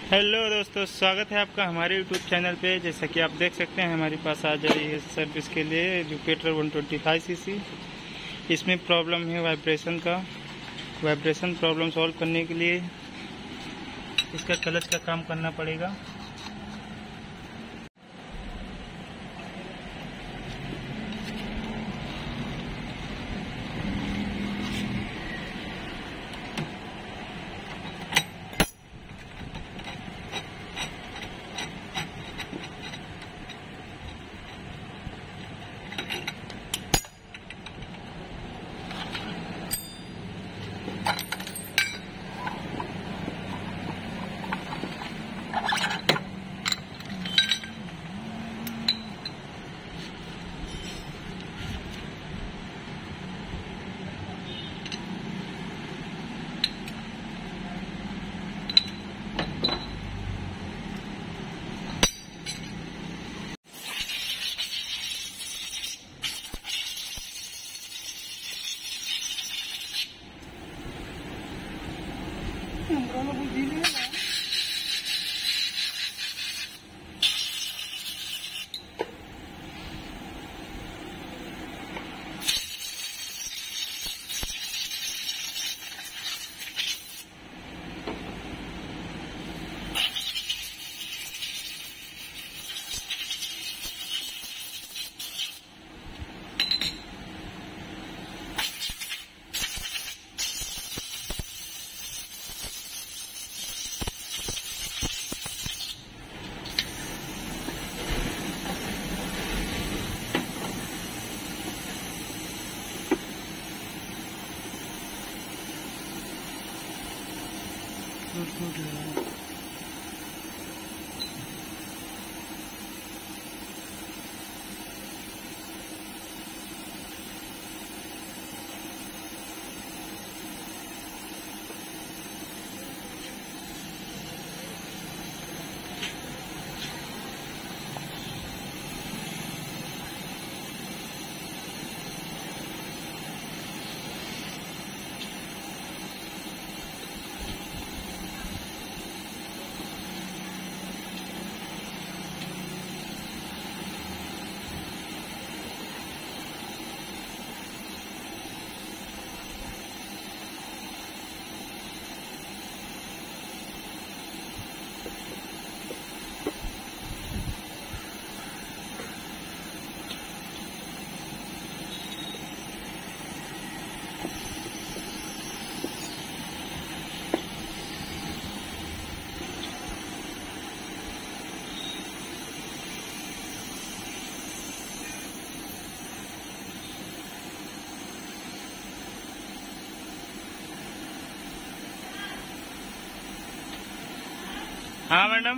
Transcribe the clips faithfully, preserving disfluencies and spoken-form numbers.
Hello दोस्तों, स्वागत है आपका हमारे यूट्यूब चैनल पे। जैसा कि आप देख सकते हैं हमारे पास आ जाइए है सर्विस के लिए Jupiter one twenty five CC. इसमें प्रॉब्लम है वाइब्रेशन का। वाइब्रेशन प्रॉब्लम सॉल्व करने के लिए इसका क्लच का काम करना पड़ेगा। हाँ मैडम,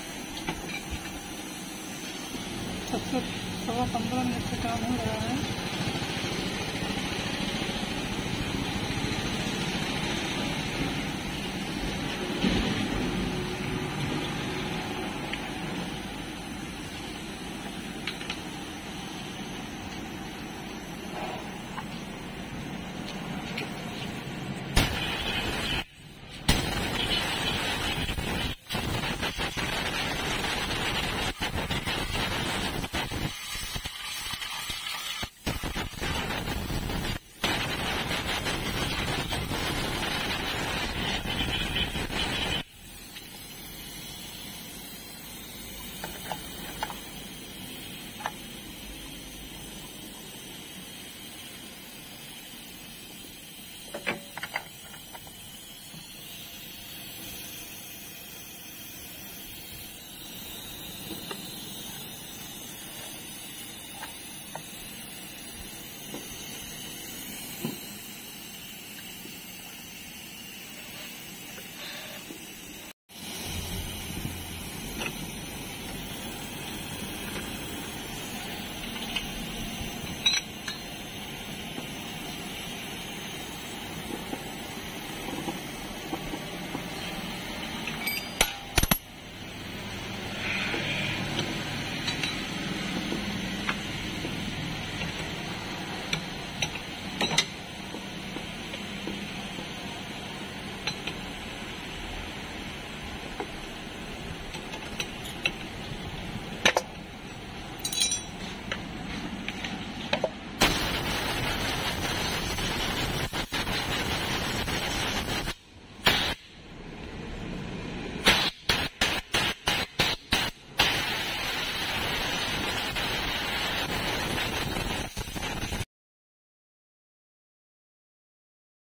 सबसे सवा पंद्रह मिनट से काम हो रहा है।